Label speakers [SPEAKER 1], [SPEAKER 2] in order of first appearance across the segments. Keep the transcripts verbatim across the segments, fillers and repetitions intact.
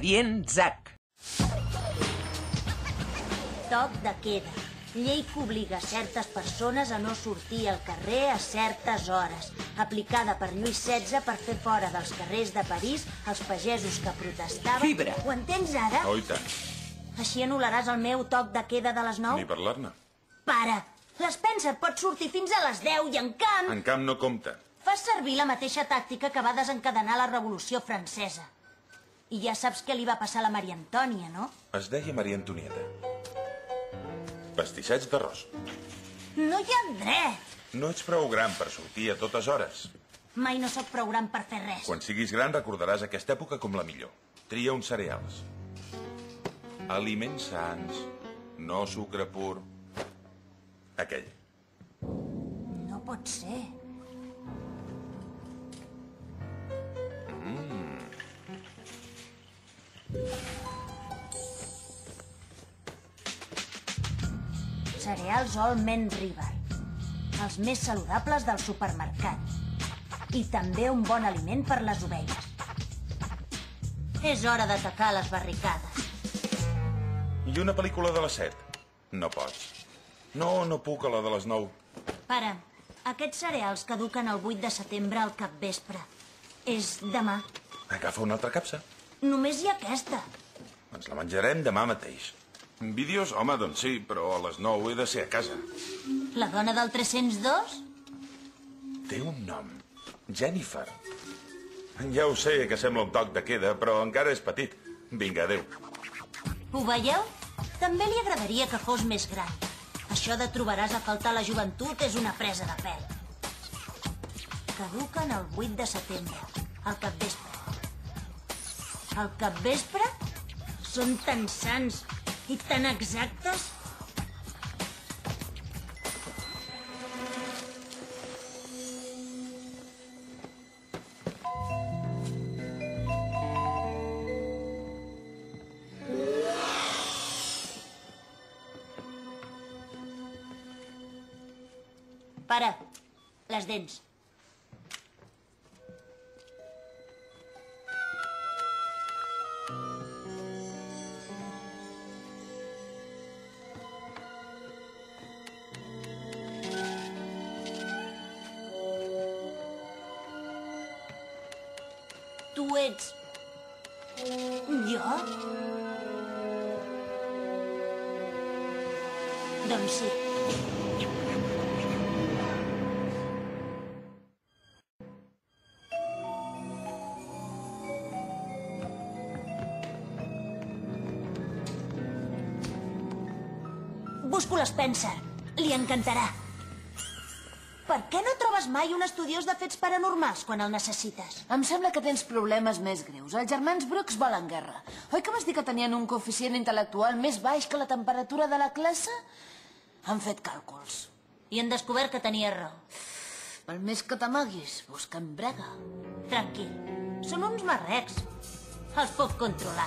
[SPEAKER 1] Expedient Zack.
[SPEAKER 2] Toc de queda. Llei que obliga certes persones a no sortir al carrer a certes hores. Aplicada per Lluís setze per fer fora dels carrers de París els pagesos que protestaven...
[SPEAKER 1] Fibra.
[SPEAKER 2] Ho entens ara?
[SPEAKER 3] Oh, i tant.
[SPEAKER 2] Així anul·laràs el meu toc de queda de les nou?
[SPEAKER 3] Ni parlar-ne.
[SPEAKER 2] Para! L'Spencer pot sortir fins a les deu i en camp...
[SPEAKER 3] En camp no compta.
[SPEAKER 2] Fas servir la mateixa tàctica que va desencadenar la Revolució Francesa. I ja saps què li va passar a la Maria Antònia, no?
[SPEAKER 3] Es deia Maria Antonieta. Pastisseig d'arròs.
[SPEAKER 2] No hi ha dret!
[SPEAKER 3] No ets prou gran per sortir a totes hores.
[SPEAKER 2] Mai no sóc prou gran per fer res.
[SPEAKER 3] Quan siguis gran recordaràs aquesta època com la millor. Tria uns cereals. Aliments sans, no sucre pur. Aquell.
[SPEAKER 2] No pot ser.
[SPEAKER 3] Mm.
[SPEAKER 2] Cereals Almond River. Els més saludables del supermercat. I també un bon aliment per les ovelles. És hora d'atacar les barricades.
[SPEAKER 3] I una pel·lícula de les set? No pots. No, no puc a la de les nou.
[SPEAKER 2] Pare, aquests cereals caduquen el vuit de setembre al capvespre. És demà.
[SPEAKER 3] Agafa una altra capsa.
[SPEAKER 2] Només hi ha aquesta.
[SPEAKER 3] Ens la menjarem demà mateix. Vídeos, home, doncs sí, però a les nou he de ser a casa.
[SPEAKER 2] La dona del tres-cents dos?
[SPEAKER 3] Té un nom. Jennifer. Ja ho sé, que sembla un toc de queda, però encara és petit. Vinga, adéu.
[SPEAKER 2] Ho veieu? També li agradaria que fos més gran. Això de trobaràs a faltar la joventut és una presa de pèl. Caduquen el vuit de setembre, al capvespre. Al capvespre? Són tan sants i tan exactes. Pare, les dents. Tu ets... jo? Doncs sí. Busco l'Spencer. Li encantarà. Per què no trobes mai un estudiós de fets paranormals quan el necessites?
[SPEAKER 4] Em sembla que tens problemes més greus. Els germans Brooks volen guerra. Oi que vas dir que tenien un coeficient intel·lectual més baix que la temperatura de la classe? Han fet càlculs.
[SPEAKER 2] I han descobert que tenia raó.
[SPEAKER 4] Pel més que t'amaguis, busca'm brega.
[SPEAKER 2] Tranquil. Són uns marrecs. Els puc controlar.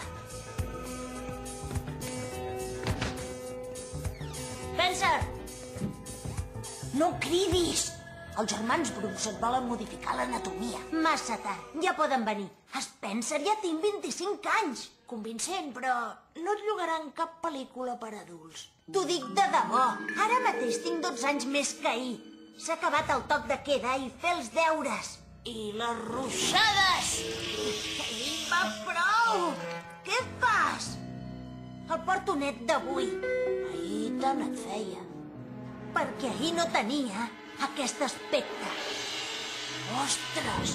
[SPEAKER 2] Spencer! No cridis! Els germans Brooks et volen modificar l'anatomia. Massa tard. Ja poden venir. Spencer, ja tinc vint-i-cinc anys. Convincent, però no et llogaran cap pel·lícula per adults. T'ho dic de debò. Ara mateix tinc dotze anys més que ahir. S'ha acabat el toc de queda i fer els deures. I les ruixades! Va prou! Què fas? El porto net d'avui. Ahir tant et feia. Perquè ahir no tenia aquest aspecte. Ostres!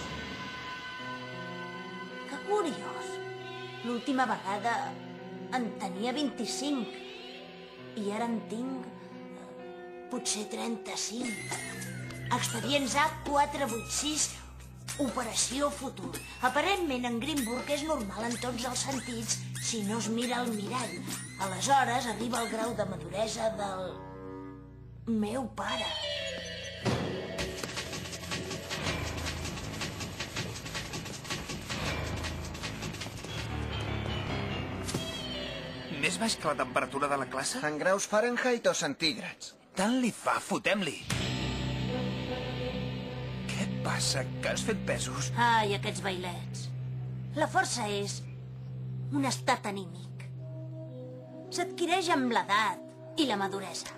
[SPEAKER 2] Que curiós. L'última vegada en tenia vint-i-cinc. I ara en tinc... potser trenta-cinc. Expedients A quatre vuit sis, Operació Futur. Aparentment en Greenburg és normal en tots els sentits si no es mira al mirall. Aleshores arriba el grau de maduresa del... meu pare.
[SPEAKER 1] Més baix que la temperatura de la classe?
[SPEAKER 5] En graus Fahrenheit o centígrads.
[SPEAKER 1] Tant li fa, fotem-li. Què et passa? Que has fet pesos?
[SPEAKER 2] Ai, aquests bailets. La força és un estat anímic. S'adquireix amb l'edat i la maduresa.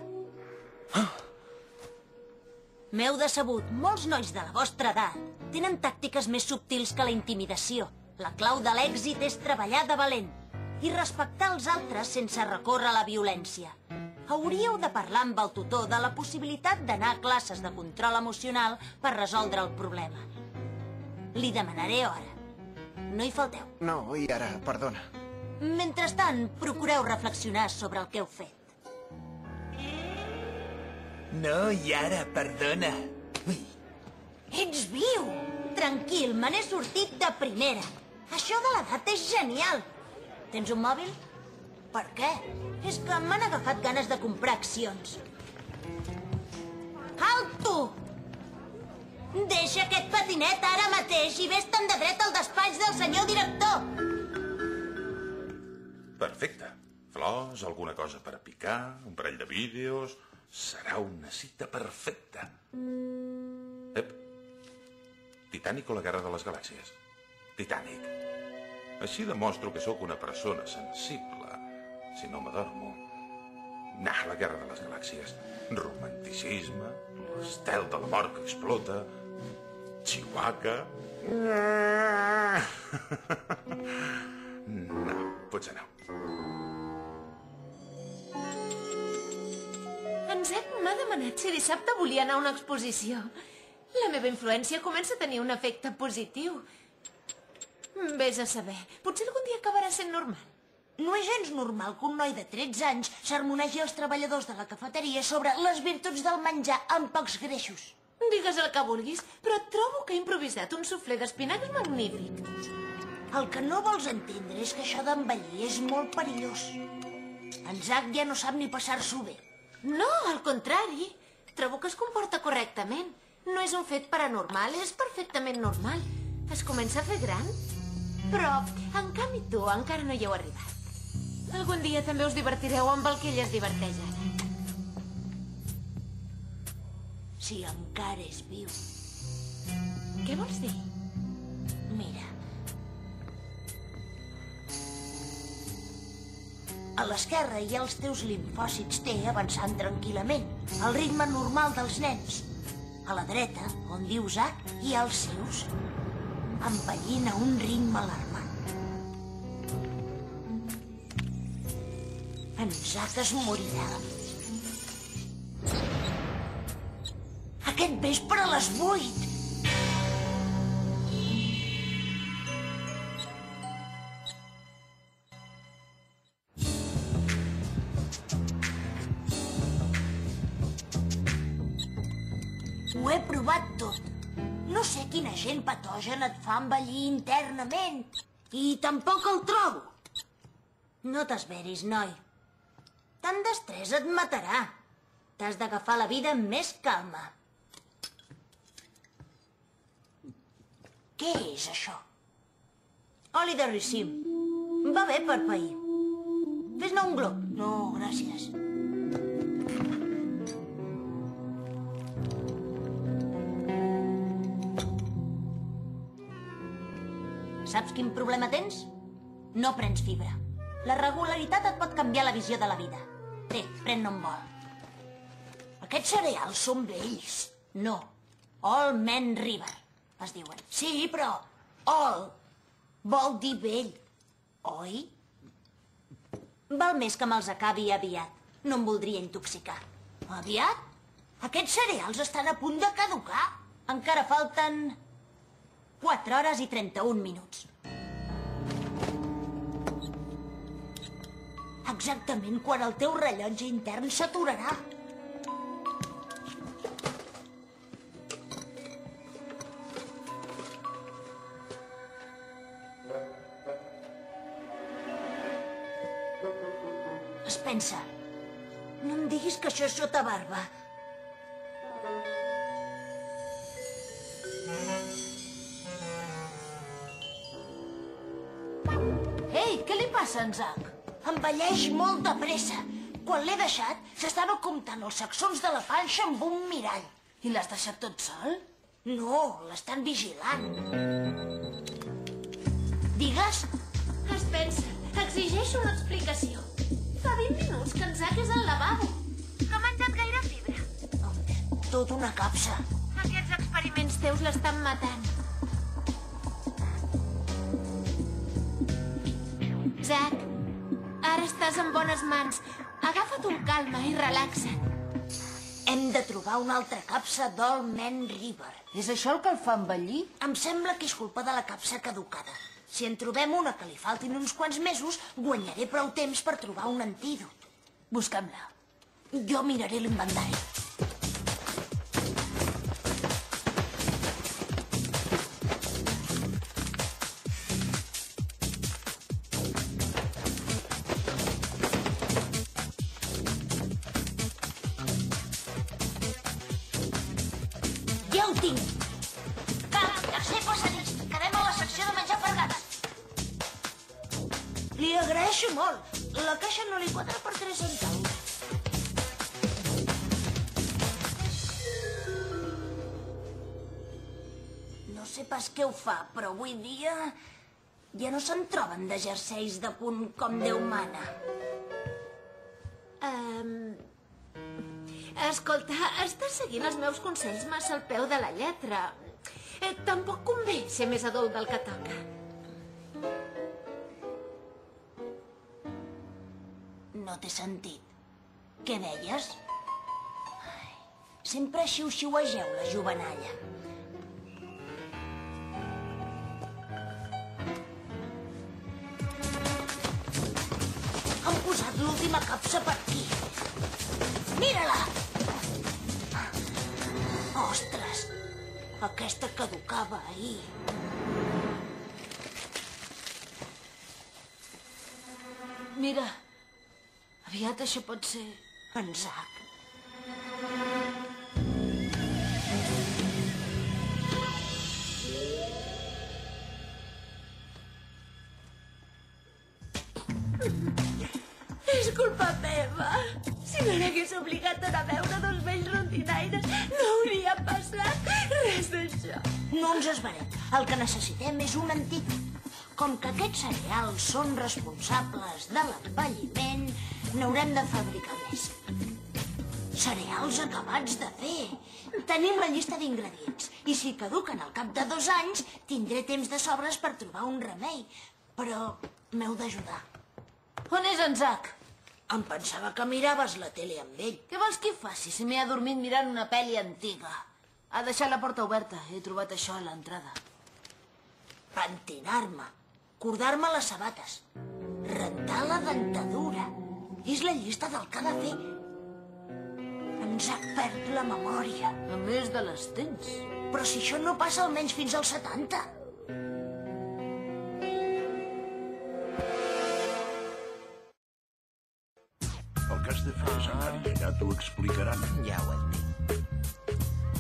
[SPEAKER 2] M'heu decebut. Molts nois de la vostra edat tenen tàctiques més subtils que la intimidació. La clau de l'èxit és treballar de valent i respectar els altres sense recórrer a la violència. Hauríeu de parlar amb el tutor de la possibilitat d'anar a classes de control emocional per resoldre el problema. Li demanaré hora. No hi falteu.
[SPEAKER 5] No, i ara, perdona.
[SPEAKER 2] Mentrestant, procureu reflexionar sobre el que heu fet.
[SPEAKER 1] No, i ara, perdona. Ui.
[SPEAKER 2] Ets viu! Tranquil, me n'he sortit de primera. Això de l'edat és genial. Tens un mòbil? Per què? És que m'han agafat ganes de comprar accions. Alto! Deixa aquest patinet ara mateix i vés-te'n de dret al despatx del senyor director.
[SPEAKER 3] Perfecte. Flors, alguna cosa per a picar, un parell de vídeos... Serà una cita perfecta. Ep. Titanic o la Guerra de les Galàxies? Titanic. Així demostro que sóc una persona sensible. Si no m'adormo... Nah, la Guerra de les Galàxies. Romanticisme, l'estel de la mort que explota, Chihuahua... No, potser no.
[SPEAKER 4] En Zach m'ha demanat si dissabte volia anar a una exposició. La meva influència comença a tenir un efecte positiu. Vés a saber. Potser algun dia acabarà sent normal.
[SPEAKER 2] No és gens normal que un noi de tretze anys sermonegi els treballadors de la cafeteria sobre les virtuts del menjar amb pocs greixos.
[SPEAKER 4] Digues el que vulguis, però trobo que ha improvisat un suflé d'espinacs magnífic.
[SPEAKER 2] El que no vols entendre és que això d'envellir és molt perillós. En Zach ja no sap ni passar-s'ho bé.
[SPEAKER 4] No, al contrari. Trobo que es comporta correctament. No és un fet paranormal, és perfectament normal. Es comença a fer gran. Però, en canvi, tu encara no hi heu arribat. Algun dia també us divertireu amb el que ell es diverteix ara.
[SPEAKER 2] Si encara és viu.
[SPEAKER 4] Què vols dir?
[SPEAKER 2] Mira. A l'esquerra hi ha els teus limfòcits T avançant tranquil·lament, al ritme normal dels nens. A la dreta, on diu Zach, hi ha els seus, envellint a un ritme alarmant. En Zach es morirà. Aquest vespre a les vuit. Ho he provat tot. No sé quin agent patogen et fa envellir internament. I tampoc el trobo. No t'esveris, noi. Tant d'estrès et matarà. T'has d'agafar la vida amb més calma. Què és això? Oli de ricim. Va bé per pair. Fes-ne un glob. No, gràcies. Saps quin problema tens? No prens fibra. La regularitat et pot canviar la visió de la vida. Té, pren-ne un bol. Aquests cereals són vells. No. All Men River, es diuen. Sí, però all vol dir vell, oi? Val més que me'ls acabi aviat. No em voldria intoxicar. Aviat? Aquests cereals estan a punt de caducar. Encara falten... quatre hores i trenta-un minuts. Exactament quan el teu rellotge intern s'aturarà. Es pensa. No em diguis que això és sota barba.
[SPEAKER 4] Ei, què li passa a en Zach?
[SPEAKER 2] Envelleix molt de pressa. Quan l'he deixat, s'estava comptant els sacsons de la panxa amb un mirall.
[SPEAKER 4] I l'has deixat tot sol?
[SPEAKER 2] No, l'estan vigilant. Digues?
[SPEAKER 4] Es pensa. exigeixo una explicació. Fa vint minuts que en Zack és al lavabo. No ha menjat gaire fibra.
[SPEAKER 2] Tot una capsa.
[SPEAKER 4] Aquests experiments teus l'estan matant. Zack, ara estàs en bones mans. Agafa't un calma i relaxa't.
[SPEAKER 2] Hem de trobar una altra capsa d'Old Man River.
[SPEAKER 6] És això el que el fa envellir?
[SPEAKER 2] Em sembla que és culpa de la capsa caducada. Si en trobem una que li faltin uns quants mesos, guanyaré prou temps per trobar un antídot.
[SPEAKER 6] Busquem-la.
[SPEAKER 2] Jo miraré l'inventari. Ja ho tinc! Cap, tercer passadís. Quedem a la secció de menjar per gats. Li agraeixo molt. La caixa no li quadra per tres centaus. No sé pas què ho fa, però avui dia ja no se'n troben de jerseis de punt com Déu mana.
[SPEAKER 4] Um... Escolta, estàs seguint els meus consells massa al peu de la lletra. Eh, tampoc convé ser més adult del que toca.
[SPEAKER 2] No t'he sentit. Què deies? Ai, sempre xiu-xiuegeu la jovenalla. Han posat l'última capsa per aquí. Mira-la! Ostres, aquesta caducava ahir.
[SPEAKER 6] Mira, aviat això pot ser...
[SPEAKER 2] En Zack.
[SPEAKER 4] És culpa meva. Si no l'hagués obligat a anar a veure dos vells rondinaires, no hauria passat res d'això.
[SPEAKER 2] No ens esverem. El que necessitem és un antídot. Com que aquests cereals són responsables de l'envelliment, n'haurem de fabricar més. Cereals acabats de fer. Tenim la llista d'ingredients. I si caduquen al cap de dos anys, tindré temps de sobres per trobar un remei. Però m'heu d'ajudar.
[SPEAKER 6] On és en Zack?
[SPEAKER 2] Em pensava que miraves la tele amb ell.
[SPEAKER 6] Què vols que hi faci si m'he adormit mirant una pel·li antiga? Ha deixat la porta oberta. He trobat això a l'entrada.
[SPEAKER 2] Pentinar-me. Cordar-me les sabates. Rentar la dentadura. És la llista del que ha de fer. Ens ha perd la memòria.
[SPEAKER 6] A més de les tens.
[SPEAKER 2] Però si això no passa almenys fins als setanta.
[SPEAKER 7] El que has de fer és anar i allà t'ho explicaran.
[SPEAKER 1] Ja ho entenc.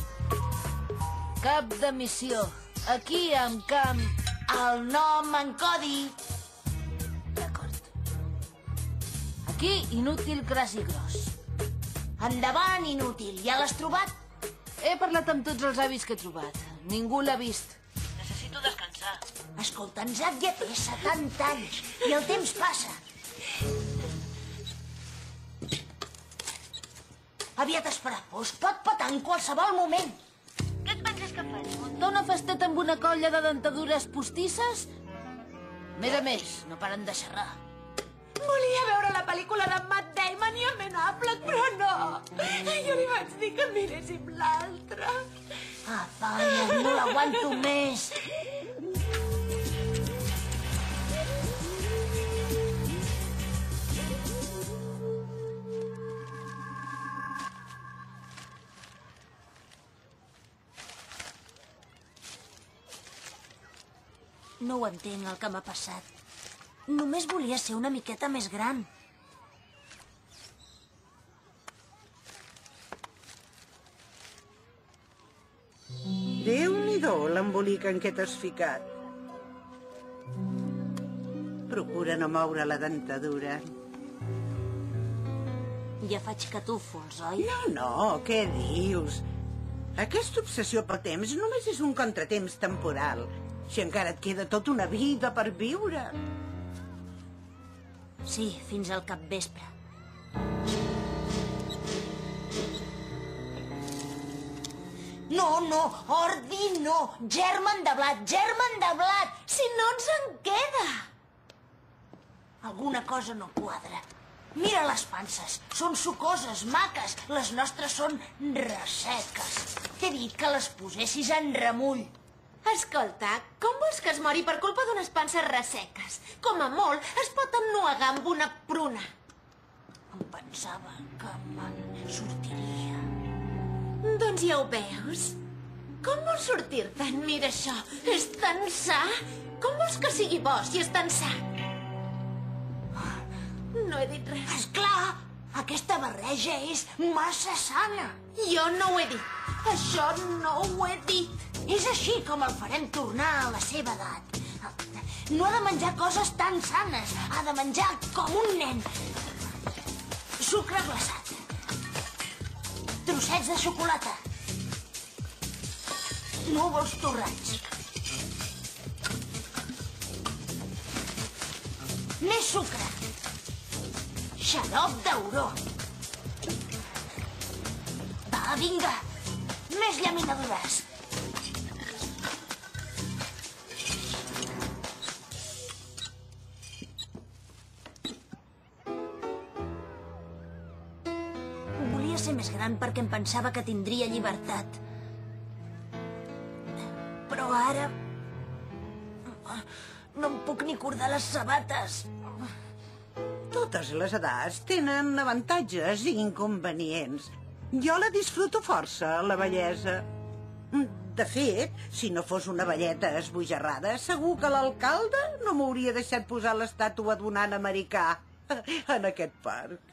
[SPEAKER 6] Cap de missió. Aquí, en camp...
[SPEAKER 2] El nom en codi.
[SPEAKER 6] D'acord. Aquí, inútil, gras i gros.
[SPEAKER 2] Endavant, inútil. Ja l'has trobat?
[SPEAKER 6] He parlat amb tots els avis que he trobat. Ningú l'ha vist. Necessito descansar.
[SPEAKER 2] Escolta, en Zack ja té setanta anys i el temps passa. Aviat es farà fosc. Pot petar en qualsevol moment.
[SPEAKER 6] Què et penses que faig? Muntar una festeta amb una colla de dentadures postisses? A més a més, no paren de xerrar.
[SPEAKER 4] Volia veure la pel·lícula de Matt Damon i en Ben Affleck, però no. Jo li vaig dir que miréssim l'altra.
[SPEAKER 2] Apanya, no l'aguanto més. No ho entenc, el que m'ha passat. Només volia ser una miqueta més gran.
[SPEAKER 8] Déu-n'hi-do, l'embolic en què t'has ficat. Procura no moure la dentadura.
[SPEAKER 2] Ja faig catúfols, oi?
[SPEAKER 8] No, no, què dius? Aquesta obsessió pel temps només és un contratemps temporal. Si encara et queda tota una vida per viure.
[SPEAKER 2] Sí, fins al capvespre. No, no, ordi no. Germen de blat, germen de blat.
[SPEAKER 4] Si no ens en queda.
[SPEAKER 2] Alguna cosa no quadra. Mira les panses. Són sucoses, maques. Les nostres són resseques. T'he dit que les posessis en remull.
[SPEAKER 4] Escolta, com vols que es mori per culpa d'unes panses resseques? Com a molt, es pot ennuegar amb una pruna.
[SPEAKER 2] Em pensava que me'n sortiria.
[SPEAKER 4] Doncs ja ho veus. Com vols sortir-te'n? Mira això, és tan sa. Com vols que sigui bo si és tan sa? No he dit res.
[SPEAKER 2] Esclar, aquesta barreja és massa sana.
[SPEAKER 4] Jo no ho he dit. Això no ho he dit.
[SPEAKER 2] És així com el farem tornar a la seva edat. No ha de menjar coses tan sanes. Ha de menjar com un nen. Sucre glaçat. Trossets de xocolata. Núvols torrats. Més sucre. Xarop d'auró. Va, vinga. Més llaminadures. Volia ser més gran perquè em pensava que tindria llibertat. Però ara... no em puc ni cordar les sabates.
[SPEAKER 8] Totes les edats tenen avantatges i inconvenients. Jo la disfruto força, la bellesa. De fet, si no fos una velleta esbojarrada, segur que l'alcalde no m'hauria deixat posar l'estàtua d'un ant americà en aquest parc.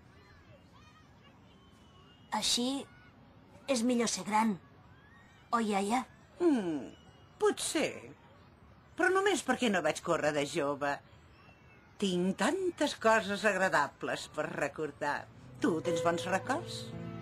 [SPEAKER 2] Així és millor ser gran, oi, iaia?
[SPEAKER 8] Mm, potser. Però només perquè no vaig córrer de jove. Tinc tantes coses agradables per recordar. Tu tens bons records?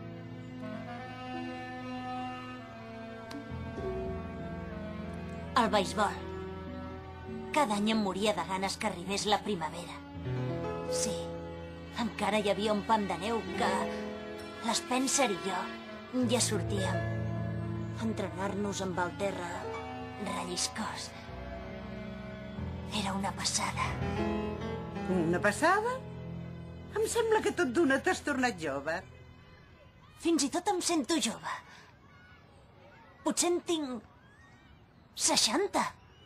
[SPEAKER 2] El beisbol. Cada any em moria de ganes que arribés la primavera. Sí, encara hi havia un pam de neu que l'Spencer i jo ja sortíem a entrenar-nos amb el terra relliscós. Era una passada.
[SPEAKER 8] Una passada? Em sembla que tot d'una t'has tornat jove.
[SPEAKER 2] Fins i tot em sento jove. Potser en tinc seixanta.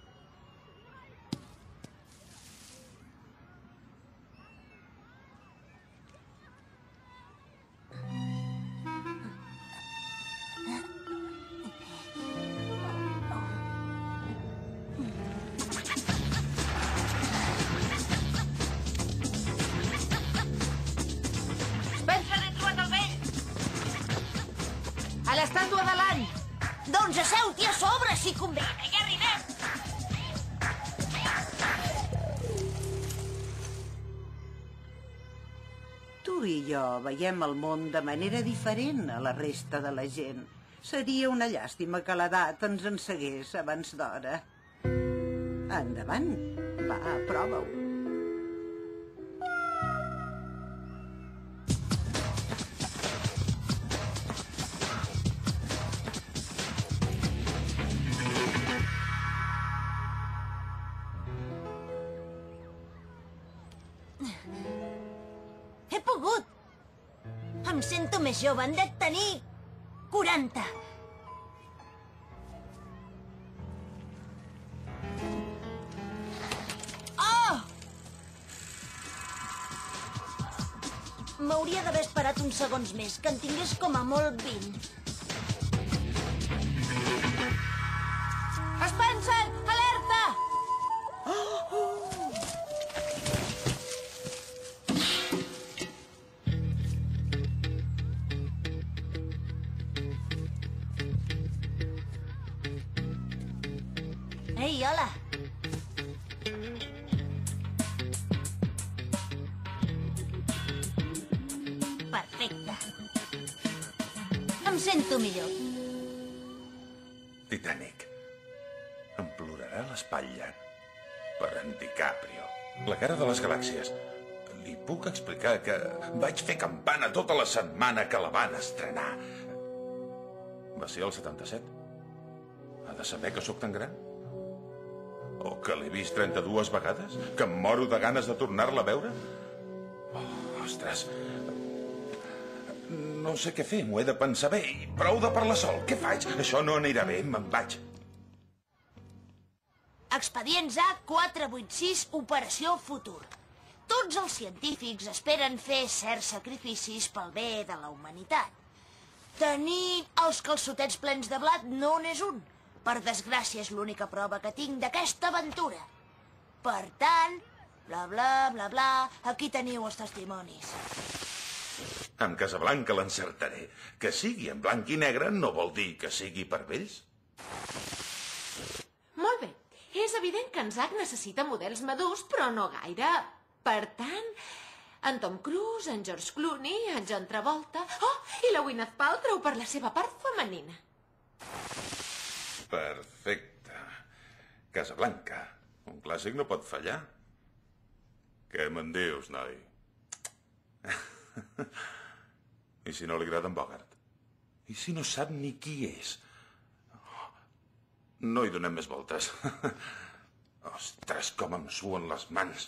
[SPEAKER 6] A l'estàtua de l'any!
[SPEAKER 2] Doncs asseu-t'hi a sobre, si convé. Ja arribem.
[SPEAKER 8] Tu i jo veiem el món de manera diferent a la resta de la gent. Seria una llàstima que l'edat ens encegués abans d'hora. Endavant. Va, prova-ho.
[SPEAKER 2] He pogut. Em sento més jove. En de tenir quaranta. Oh! M'hauria d'haver esperat uns segons més, que en tingués com a molt vint.
[SPEAKER 6] Spencer, alerta!
[SPEAKER 2] Ei, hola. Perfecte. Em sento millor.
[SPEAKER 3] Titanic. Em plorarà l'espatlla per en DiCaprio. La guerra de les galàxies. Li puc explicar que vaig fer campana tota la setmana que la van estrenar. Va ser el setanta-set. Ha de saber que sóc tan gran? O que l'he vist trenta-dues vegades? Que em moro de ganes de tornar-la a veure? Oh, ostres... No sé què fer, m'ho he de pensar bé. I prou de parlar sol. Què faig? Això no anirà bé, me'n vaig.
[SPEAKER 2] Expedients A quatre vuit sis, Operació Futur. Tots els científics esperen fer certs sacrificis pel bé de la humanitat. Tenir els calçotets plens de blat no n'és un. Per desgràcia és l'única prova que tinc d'aquesta aventura. Per tant, bla, bla, bla, bla, aquí teniu els testimonis.
[SPEAKER 3] Amb Casablanca l'encertaré. Que sigui en blanc i negre no vol dir que sigui per vells.
[SPEAKER 4] Molt bé. És evident que en Zack necessita models madurs, però no gaire. Per tant, en Tom Cruise, en George Clooney, en John Travolta... Oh, i la Gwyneth Paltrow per la seva part femenina.
[SPEAKER 3] Perfecte. Casablanca. Un clàssic no pot fallar. Què me'n dius, noi? I si no li agrada en Bogart? I si no sap ni qui és? No hi donem més voltes. Ostres, com em suen les mans.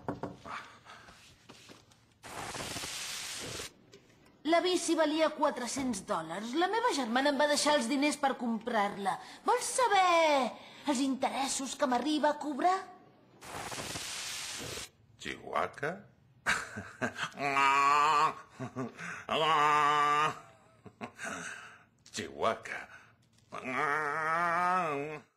[SPEAKER 6] La bici valia quatre-cents dòlars. La meva germana em va deixar els diners per comprar-la. Vols saber els interessos que m'arriba a cobrar?
[SPEAKER 3] Chihuahua? Chihuahua.